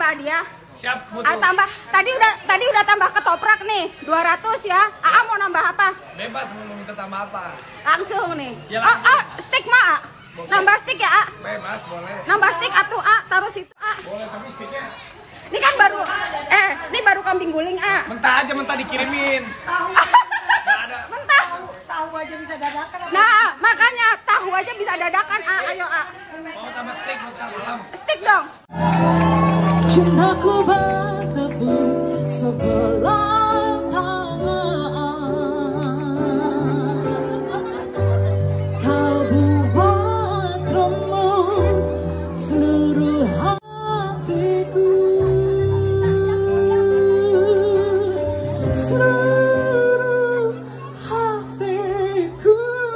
tambah hadiah. Siap, butuh. Tadi udah tambah ketoprak nih, 200 ya. Aa mau nambah apa? Bebas mau minta tambah apa? Langsung nih. Ya, langsung. Stick mah, A. Nambah stick ya, A. Bebas, boleh. Nambah stick atuh, A. Taruh situ, A. Boleh, tapi sticknya Ini kan baru, ini baru kambing guling, A. mentah aja, mentah dikirimin. Nggak ada. Mentah. Tahu aja bisa dadakan. Nah, makanya tahu aja bisa dadakan, A. Ayo, A. Mau tambah steak, bentar malam. Stick dong. Cintaku bertepuk sebelah tangan. Kau buat remuk seluruh hatiku, seluruh hatiku.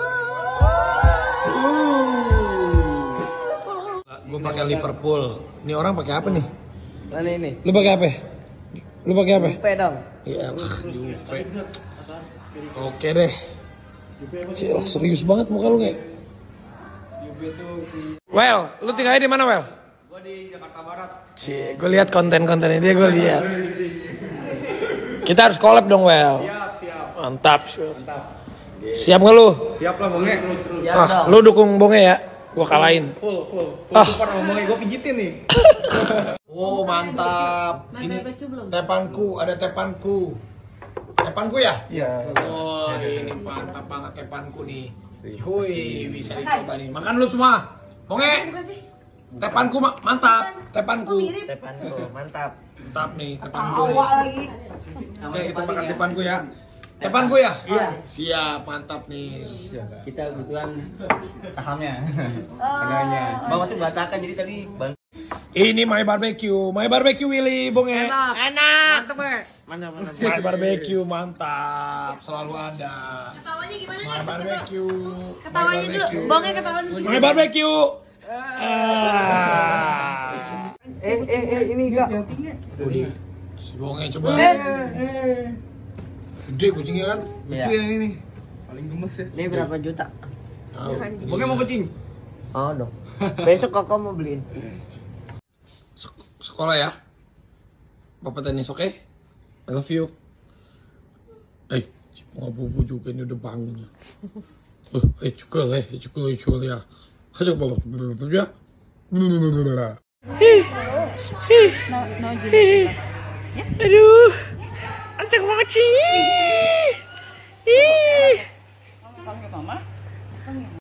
Gue pakai Liverpool. Ini orang pakai apa nih? Mana ini? Lu pakai apa? Lu pakai apa? Juve dong. Iya, Juve. Oke deh. Cil, serius banget muka lu kayak. Well, lu tinggalnya di mana, Well? Gua di Jakarta Barat. Cie, gue lihat konten-kontennya dia, gue lihat. Kita harus collab dong, Well. Siap. Mantap. Siap nggak lu? Siap lah, Bonge. Lu dukung Bonge ya? Gua kalahin. Full. Ah. Support sama Bonge, gua pijitin nih. Oh, mantap. Ini tepanku, ada tepanku. Tepanku ya? Iya. Oh, ini mantap banget tepanku nih. Hui, bisa dicoba nih. Makan lu semua. Bonge. Tepanku mantap. Tepanku. Tepanku, mantap. Mantap nih tepanku. Lagi. Oke, kita makan tepanku ya. Tepanku ya? Iya. Siap, mantap nih. Kita kebutuhan sahamnya. Padanya. Bang masih belatakan jadi tadi bang. Ini My Barbecue Willy, Bonge. Enak. Mantap, Mantap. My Barbecue mantap, selalu ada. Ketawanya gimana My Barbecue. Ketawanya dulu. Bonge ketawa dulu. My Barbecue. Ini enggak. Si Bonge coba. Gede kucingnya kan? Lucu yang ini. Paling gemes ya. Ini berapa juta? Tahu. Bonge mau kucing? Oh dong. Besok kakak mau beliin. Sekolah ya. Bapak tenis oke? I love you. Mau bobo juga ini udah bangun. Juga ya. Aja bapak ya. Aduh. Ancak banget sih.